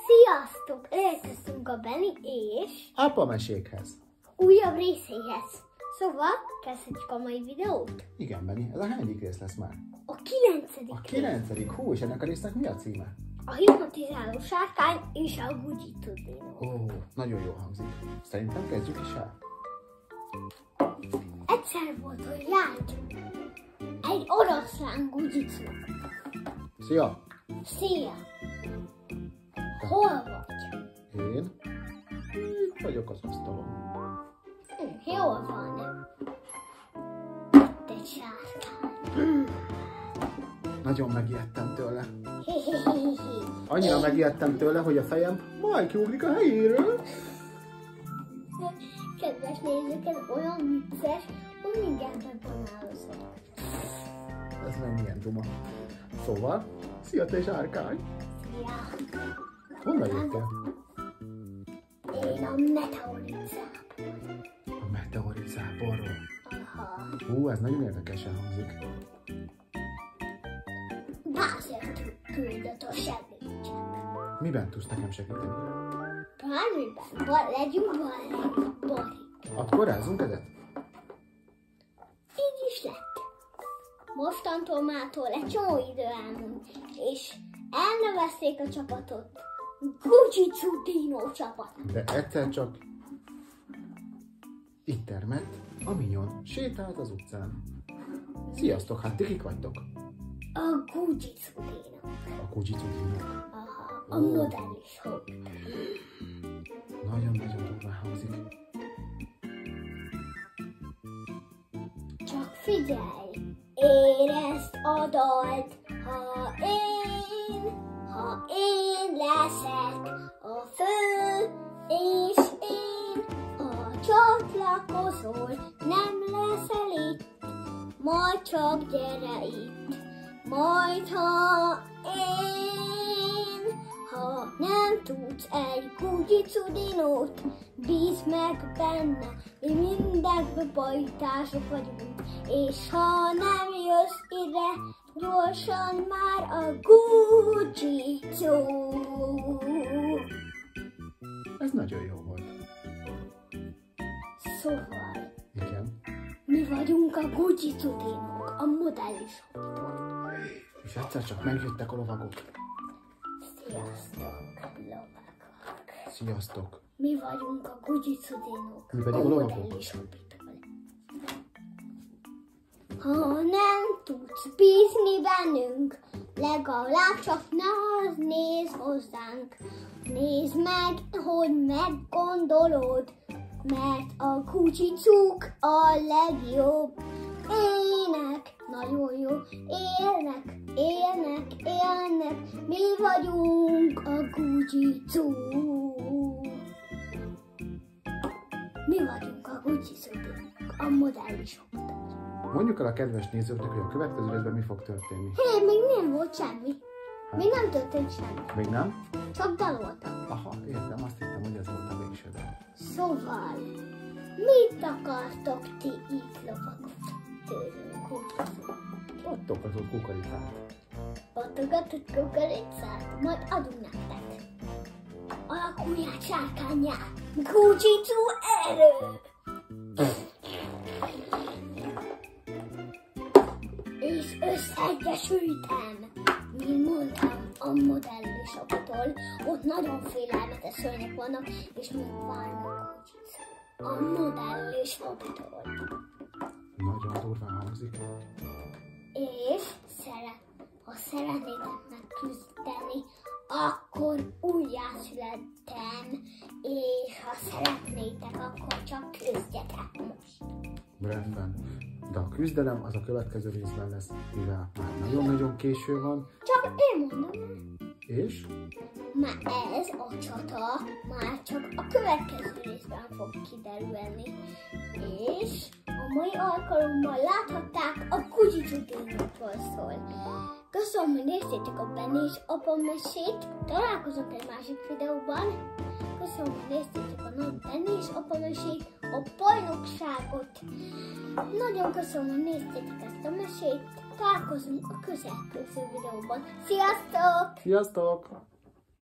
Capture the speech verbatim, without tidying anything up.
Sziasztok! Elérkeztünk a Benni és Apa mesékhez. újabb részéhez. Szóval, kezdhetjük a mai videót? Igen, Benni, ez a hányadik rész lesz már? A kilencedik. A kilencedik. Hú, és ennek a résznek mi a címe? A hipnotizáló sárkány és a Gugitsu Dino. Ó, nagyon jó hangzik. Szerintem kezdjük is el. Egyszer volt, hogy járt egy oroszlán Gugitsu. Szia! Szia! Hol vagy? Én? Itt vagyok az asztalon. Hm, jól van. Itt egy sárkány. Nagyon megijedtem tőle. Hihihihi. Annyira megijedtem tőle, hogy a fejem majd kiugrik a helyéről. Kedves nézők, ez olyan vicces, hogy mindjárt megbanálozok. Ez meg milyen duma. Szóval, szia te sárkány! Szia! Honnan jöttél? Én a meteoritzából. A meteorit záporról. Aha. Hú, ez nagyon érdekesen hangzik. Bázért küldött a segítség. Miben tudsz nekem segíteni? Bármiben, ba- legyünk valami bari. Akkor rázunk ezet? Így is lett. Mostantól mától egy csomó idő elmúlt, és elnevezték a csapatot Gugitsu Dino csapat. De egyszer csak itt termett a minyon, sétált az utcán. Sziasztok, hát ti kik vagytok? A Gugitsu Dino. A Gugitsu Dinók. Aha, a Ó. modellis hó. Nagyon-nagyon durván hangzik. Csak figyelj, érezd a dalt, ha én, ha én leszek a fő, és én, ha csatlakozol, nem leszel itt, majd csak gyere itt, majd ha én, ha nem tudsz egy Gugitsu Dinót, bízd meg benne, mi mindenben bajtársak vagyunk, és ha nem jössz ide, gyorsan már a Gugitsu. Ez nagyon jó volt. Szóval, Igen. mi vagyunk a Gugitsu Dinók, a modellis hobitól. És egyszer csak megjöttek a lovagok. Sziasztok, lovagok! Sziasztok. Mi vagyunk a Gugitsu Dinók, Mi pedig a a lovagok. modellis hobitól. Ha nem tudsz bízni bennünk, legalább csak ne nézz hozzánk. Nézd meg, hogy meggondolod, mert a Gugitsuk a legjobb. Ének, nagyon jó, élnek, élnek, élnek, mi vagyunk a Gugitsu. Mi vagyunk a Gugitsu Dinók, a modellis hobitól. Mondjuk el a kedves nézőknek, hogy a következő részben mi fog történni. Hé, még nem volt semmi. Még nem történt semmi. Még nem? Csak daloltam. Aha, értem, azt hittem, hogy ez volt a végső dal. Szóval, mit akartok ti itt lovagok tőlünk? Adtok kukoricát. Adtogatott kukoricát, majd adunk nektek. Alakulját sárkánnyá, Gugitsu erő! És összeegyesültem, mint mondtam, a modellis hobitól. Ott nagyon félelmetes szörnyek vannak, és még várnak Gugitsu. A modellis hobitól. Nagyon durván hangzik. És szeret, ha szeretnétek megküzdeni, akkor újjászülettem, és ha szeretnétek, akkor csak küzdjetek most. Rendben. De a küzdelem az a következő részben lesz, mivel már nagyon-nagyon késő van. Csak én mondom, És? már ez a csata már csak a következő részben fog kiderülni. És a mai alkalommal láthatták a Gugitsu Dinókról szól. Köszönöm, hogy néztétek a Benni és Apa mesét. Találkozunk egy másik videóban. Köszönöm, hogy néztétek a nagy Benni és Apa mesét, a bajnokságot. Nagyon köszönöm, hogy néztétek ezt a mesét. Találkozunk a következő videóban. Sziasztok! Sziasztok!